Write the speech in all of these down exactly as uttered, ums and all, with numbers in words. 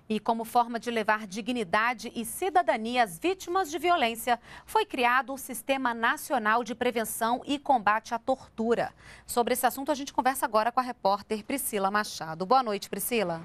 E como forma de levar dignidade e cidadania às vítimas de violência, foi criado o Sistema Nacional de Prevenção e Combate à Tortura. Sobre esse assunto, a gente conversa agora com a repórter Priscila Machado. Boa noite, Priscila.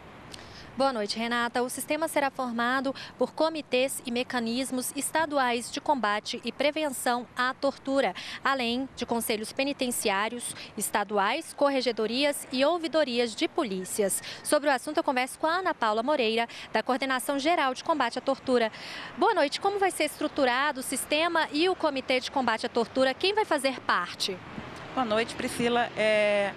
Boa noite, Renata. O sistema será formado por comitês e mecanismos estaduais de combate e prevenção à tortura, além de conselhos penitenciários estaduais, corregedorias e ouvidorias de polícias. Sobre o assunto, eu converso com a Ana Paula Moreira, da Coordenação Geral de Combate à Tortura. Boa noite. Como vai ser estruturado o sistema e o Comitê de Combate à Tortura? Quem vai fazer parte? Boa noite, Priscila. É...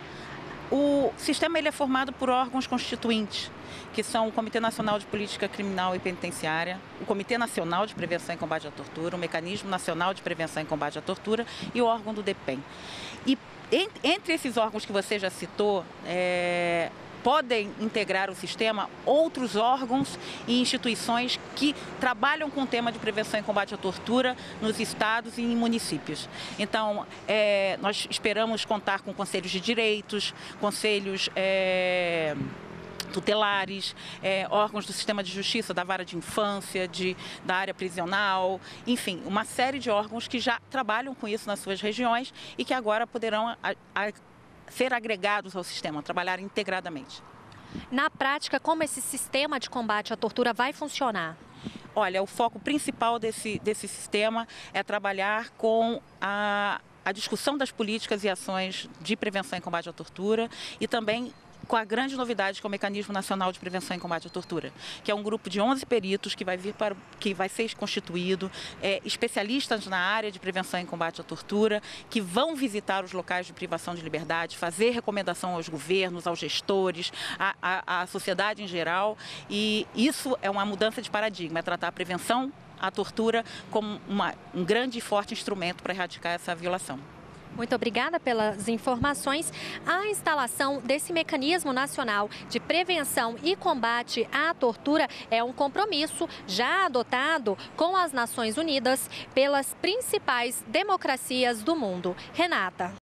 O sistema ele é formado por órgãos constituintes, que são o Comitê Nacional de Política Criminal e Penitenciária, o Comitê Nacional de Prevenção e Combate à Tortura, o Mecanismo Nacional de Prevenção e Combate à Tortura e o órgão do DEPEN. E entre esses órgãos que você já citou, é, podem integrar o sistema outros órgãos e instituições que trabalham com o tema de prevenção e combate à tortura nos estados e em municípios. Então, é, nós esperamos contar com conselhos de direitos, conselhos é, tutelares, é, órgãos do sistema de justiça, da vara de infância, de, da área prisional, enfim, uma série de órgãos que já trabalham com isso nas suas regiões e que agora poderão a, a, ser agregados ao sistema, trabalhar integradamente. Na prática, como esse sistema de combate à tortura vai funcionar? Olha, o foco principal desse, desse sistema é trabalhar com a, a discussão das políticas e ações de prevenção e combate à tortura e também com a grande novidade que é o Mecanismo Nacional de Prevenção e Combate à Tortura, que é um grupo de onze peritos que vai, vir para, que vai ser constituído, é, especialistas na área de prevenção e combate à tortura, que vão visitar os locais de privação de liberdade, fazer recomendação aos governos, aos gestores, à, à, à sociedade em geral, e isso é uma mudança de paradigma, é tratar a prevenção à tortura como uma, um grande e forte instrumento para erradicar essa violação. Muito obrigada pelas informações. A instalação desse mecanismo nacional de prevenção e combate à tortura é um compromisso já adotado com as Nações Unidas pelas principais democracias do mundo. Renata.